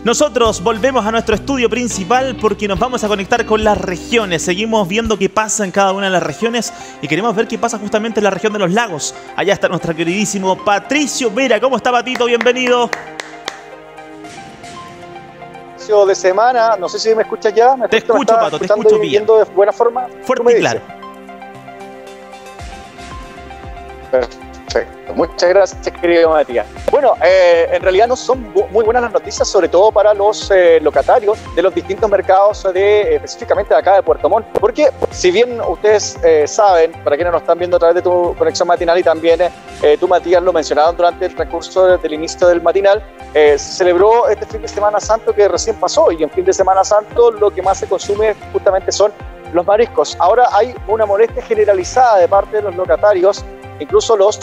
Nosotros volvemos a nuestro estudio principal porque nos vamos a conectar con las regiones. Seguimos viendo qué pasa en cada una de las regiones y queremos ver qué pasa justamente en la región de los lagos. Allá está nuestro queridísimo Patricio Vera. ¿Cómo está, Patito? Bienvenido. De semana, no sé si me escuchas ya. Te escucho, Pato, te escucho bien. De buena forma. Fuerte y claro. Perfecto, muchas gracias, querido Matías. Bueno, en realidad no son muy buenas las noticias, sobre todo para los locatarios de los distintos mercados específicamente de acá de Puerto Montt, porque si bien ustedes saben, para quienes nos están viendo a través de tu conexión matinal y también tú, Matías, lo mencionaron durante el transcurso del inicio del matinal, se celebró este fin de Semana Santo que recién pasó, y en fin de Semana Santo lo que más se consume justamente son los mariscos. Ahora hay una molestia generalizada de parte de los locatarios, incluso los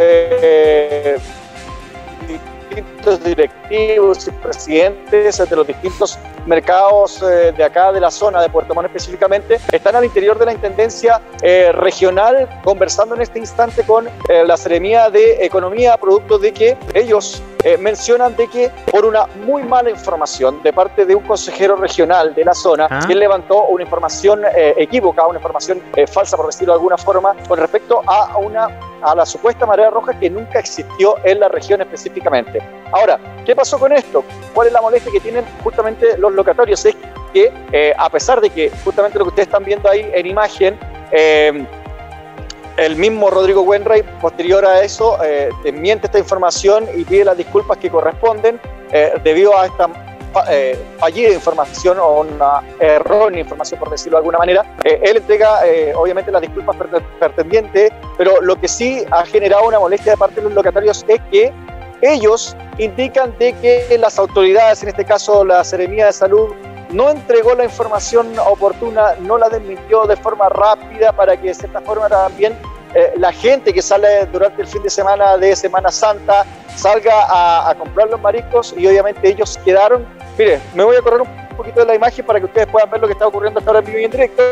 distintos directivos y presidentes de los distintos mercados de acá de la zona de Puerto Montt específicamente, están al interior de la Intendencia regional conversando en este instante con la Seremía de Economía, producto de que ellos mencionan de que por una muy mala información de parte de un consejero regional de la zona, quien levantó una información equívoca, una información falsa, por decirlo de alguna forma, con respecto a la supuesta marea roja que nunca existió en la región específicamente. Ahora, ¿qué pasó con esto? ¿Cuál es la molestia que tienen justamente los locatarios? Es que a pesar de que justamente lo que ustedes están viendo ahí en imagen, el mismo Rodrigo Wenray, posterior a eso, desmiente esta información y pide las disculpas que corresponden debido a esta fallida información o una errónea información, por decirlo de alguna manera. Él entrega obviamente las disculpas pertinentes, pero lo que sí ha generado una molestia de parte de los locatarios es que ellos indican de que las autoridades, en este caso la Seremía de Salud, no entregó la información oportuna, no la desmintió de forma rápida para que de cierta forma también la gente que sale durante el fin de semana de Semana Santa salga a comprar los mariscos, y obviamente ellos quedaron. Mire, me voy a correr un poquito de la imagen para que ustedes puedan ver lo que está ocurriendo hasta ahora en vivo y en directo.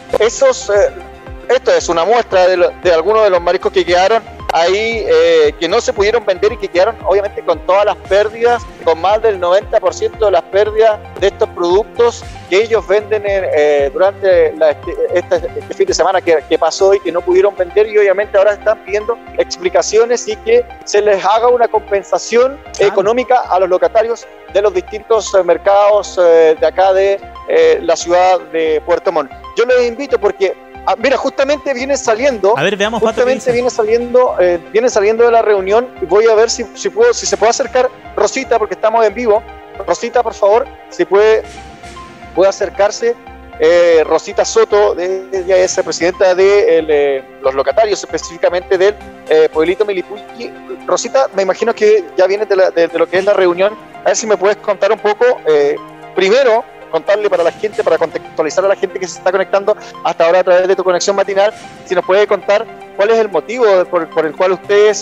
Esto es una muestra de algunos de los mariscos que quedaron ahí, que no se pudieron vender y que quedaron obviamente con todas las pérdidas, con más del 90% de las pérdidas de estos productos que ellos venden durante este fin de semana que pasó y que no pudieron vender, y obviamente ahora están pidiendo explicaciones y que se les haga una compensación económica a los locatarios de los distintos mercados de acá de la ciudad de Puerto Montt. Yo les invito porque mira, justamente viene saliendo. A ver, veamos. Justamente viene saliendo de la reunión. Voy a ver si se puede acercar Rosita, porque estamos en vivo. Rosita, por favor, si puede acercarse. Rosita Soto, ella es presidenta de los locatarios, específicamente del pueblito Milipuqui. Rosita, me imagino que ya vienes de lo que es la reunión. A ver si me puedes contar un poco, primero, contarle para la gente, para contextualizar a la gente que se está conectando hasta ahora a través de tu conexión matinal, si nos puede contar cuál es el motivo por el cual ustedes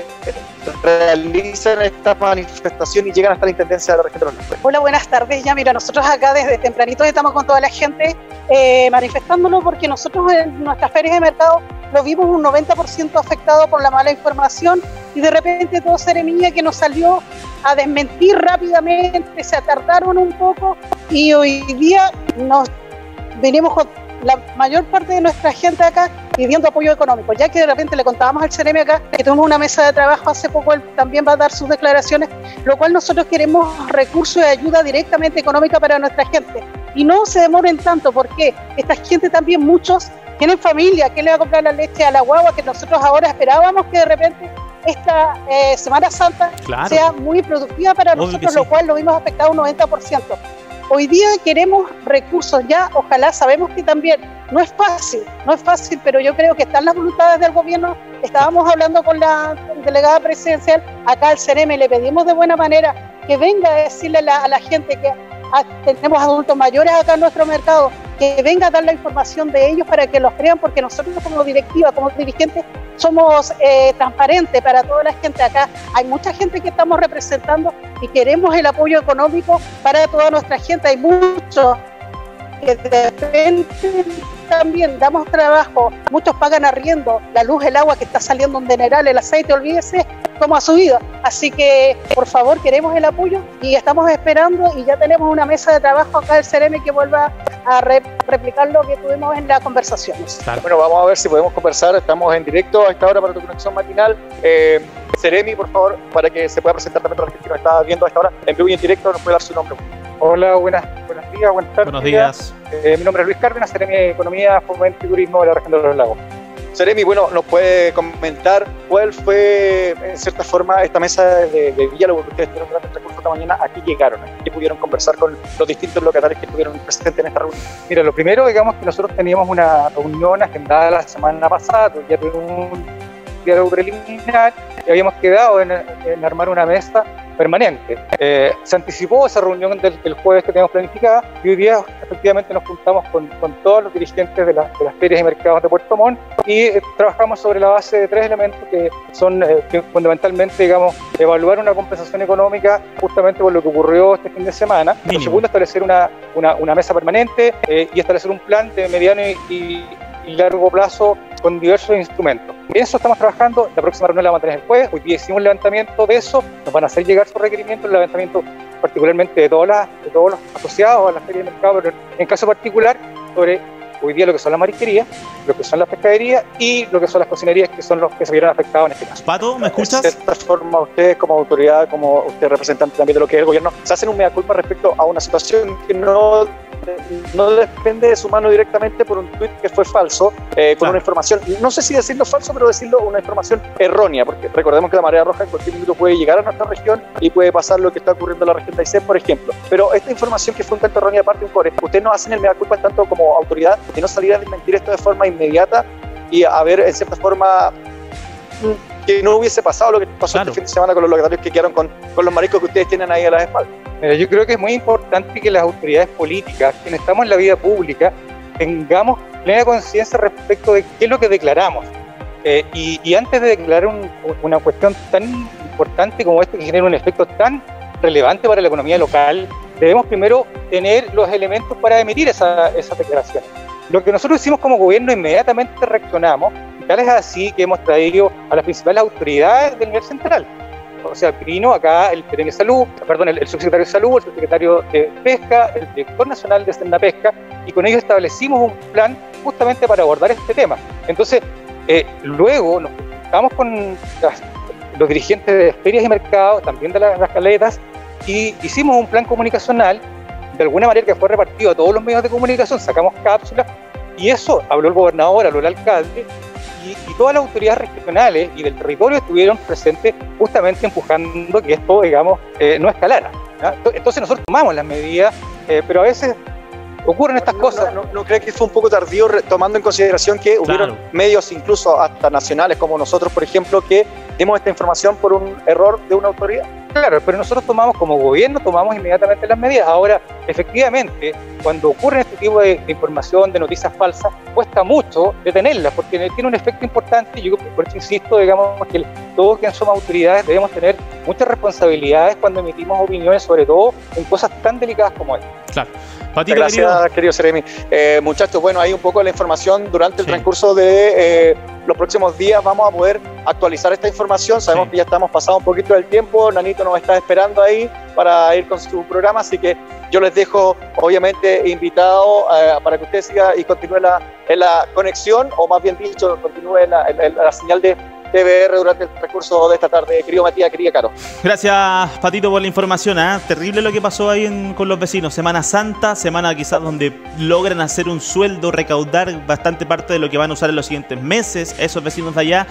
realizan esta manifestación y llegan hasta la Intendencia de la región de los lagos. Hola, buenas tardes. Ya mira, nosotros acá desde tempranito estamos con toda la gente manifestándonos porque nosotros en nuestras ferias de mercado lo vimos un 90% afectado por la mala información, y de repente todo Seremía que nos salió a desmentir rápidamente, se atardaron un poco, y hoy día nos venimos con la mayor parte de nuestra gente acá pidiendo apoyo económico, ya que de repente le contábamos al Seremi acá que tuvimos una mesa de trabajo hace poco, él también va a dar sus declaraciones, lo cual nosotros queremos recursos de ayuda directamente económica para nuestra gente, y no se demoren tanto, porque esta gente también, muchos tienen familia, ¿quién le va a comprar la leche a la guagua? Que nosotros ahora esperábamos que de repente esta Semana Santa sea muy productiva para nosotros, lo cual lo vimos afectado un 90%. Hoy día queremos recursos ya, ojalá, sabemos que también no es fácil, pero yo creo que están las voluntades del gobierno. Estábamos hablando con la delegada presidencial acá al CEREME, le pedimos de buena manera que venga a decirle a la gente que tenemos adultos mayores acá en nuestro mercado, que venga a dar la información de ellos para que los crean, porque nosotros como directiva, como dirigentes, somos transparentes para toda la gente acá. Hay mucha gente que estamos representando y queremos el apoyo económico para toda nuestra gente. Hay muchos que dependen también, damos trabajo, muchos pagan arriendo, la luz, el agua que está saliendo en general, el aceite, olvídese como a su vida. Así que, por favor, queremos el apoyo y estamos esperando y ya tenemos una mesa de trabajo acá del Ceremi que vuelva a replicar lo que tuvimos en las conversaciones. Claro. Bueno, vamos a ver si podemos conversar. Estamos en directo a esta hora para tu conexión matinal. Ceremi, por favor, para que se pueda presentar también a la gente que nos está viendo a esta hora en vivo y en directo, nos puede dar su nombre. Hola, buenos días, buenas tardes. Buenos días. Mi nombre es Luis Cárdenas, Ceremi de Economía, Fomento y Turismo de la región de los Lagos. Ceremi, bueno, ¿nos puede comentar cuál fue, en cierta forma, esta mesa de diálogo que ustedes tuvieron durante el transcurso de esta mañana? ¿A qué llegaron? ¿A qué pudieron conversar con los distintos locatarios que estuvieron presentes en esta reunión? Mira, lo primero, digamos que nosotros teníamos una reunión agendada la semana pasada, ya tuvimos un diálogo preliminar y habíamos quedado en armar una mesa permanente. Se anticipó esa reunión del jueves que teníamos planificada y hoy día efectivamente nos juntamos con todos los dirigentes de las ferias y mercados de Puerto Montt y trabajamos sobre la base de 3 elementos que son fundamentalmente, digamos, evaluar una compensación económica justamente por lo que ocurrió este fin de semana. Lo segundo, establecer una mesa permanente y establecer un plan de mediano y largo plazo con diversos instrumentos. En eso estamos trabajando. La próxima reunión la vamos a tener el jueves. Hoy día hicimos un levantamiento de eso. Nos van a hacer llegar sus requerimientos, el levantamiento particularmente de todos los asociados a la feria de mercado, pero en caso particular sobre hoy día lo que son las marisquerías, lo que son las pescaderías y lo que son las cocinerías, que son los que se vieron afectados en este caso. Pato, ¿me escuchas? De esta forma, ustedes como autoridad, como usted representante también de lo que es el gobierno, se hacen un mea culpa respecto a una situación que no depende de su mano directamente por un tuit que fue falso, con una información, no sé si decirlo falso, pero decirlo una información errónea, porque recordemos que la marea roja en cualquier minuto puede llegar a nuestra región y puede pasar lo que está ocurriendo en la región de Aysén, por ejemplo. Pero esta información que fue un tanto errónea, aparte de un core, ustedes no hacen el mea culpa tanto como autoridad de no salir a desmentir esto de forma inmediata y a ver, en cierta forma, que no hubiese pasado lo que pasó este fin de semana con los locatarios que quedaron con los mariscos que ustedes tienen ahí a las espaldas. Yo creo que es muy importante que las autoridades políticas, quienes estamos en la vida pública, tengamos plena conciencia respecto de qué es lo que declaramos. Y antes de declarar una cuestión tan importante como esta, que genera un efecto tan relevante para la economía local, debemos primero tener los elementos para emitir esas declaraciones. Lo que nosotros hicimos como gobierno, inmediatamente reaccionamos, y tal es así que hemos traído a las principales autoridades del nivel central. O sea, vino acá el subsecretario de Salud, el subsecretario de Pesca, el director nacional de Pesca, y con ellos establecimos un plan justamente para abordar este tema. Entonces, luego nos juntamos con los dirigentes de ferias y mercados, también de las caletas, y hicimos un plan comunicacional, de alguna manera que fue repartido a todos los medios de comunicación, sacamos cápsulas, y eso habló el gobernador, habló el alcalde, y todas las autoridades regionales y del territorio estuvieron presentes justamente empujando que esto, digamos, no escalara, ¿ya? Entonces nosotros tomamos las medidas, pero a veces ocurren estas cosas. ¿No cree que fue un poco tardío, tomando en consideración que hubieron medios, incluso hasta nacionales como nosotros, por ejemplo, que dimos esta información por un error de una autoridad? Claro, pero nosotros como gobierno tomamos inmediatamente las medidas. Ahora, efectivamente, cuando ocurre este tipo de información, de noticias falsas, cuesta mucho detenerlas, porque tiene un efecto importante. Yo por eso insisto, digamos, que todos quienes somos autoridades debemos tener muchas responsabilidades cuando emitimos opiniones, sobre todo en cosas tan delicadas como esta. Claro. Patito, gracias, querido Ceremi. Muchachos, bueno, hay un poco de la información durante el transcurso de los próximos días. Vamos a poder actualizar esta información. Sabemos que ya estamos pasando un poquito del tiempo. Nanito nos está esperando ahí para ir con su programa, así que yo les dejo, obviamente, invitado para que usted siga y continúe en la conexión, o más bien dicho, continúe en la señal de TVR durante el transcurso de esta tarde. Querido Matías, querida Caro. Gracias, Patito, por la información. Terrible lo que pasó ahí con los vecinos. Semana Santa, semana quizás donde logran hacer un sueldo, recaudar bastante parte de lo que van a usar en los siguientes meses, esos vecinos de allá.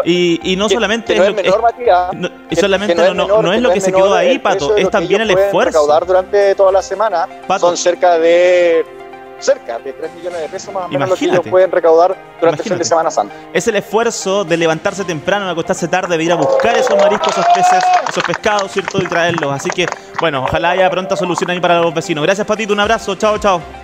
Y no solamente no es menor, Matías. No es lo que se quedó ahí, Pato, es también el esfuerzo. Recaudar durante toda la semana, Pato, son cerca de 3 millones de pesos más o menos lo que ellos pueden recaudar durante el fin de Semana Santa. Es el esfuerzo de levantarse temprano, de acostarse tarde, de ir a buscar esos mariscos, esos peces, esos pescados, ¿cierto? Y traerlos. Así que, bueno, ojalá haya pronta solución ahí para los vecinos. Gracias, Patito, un abrazo, chao, chao.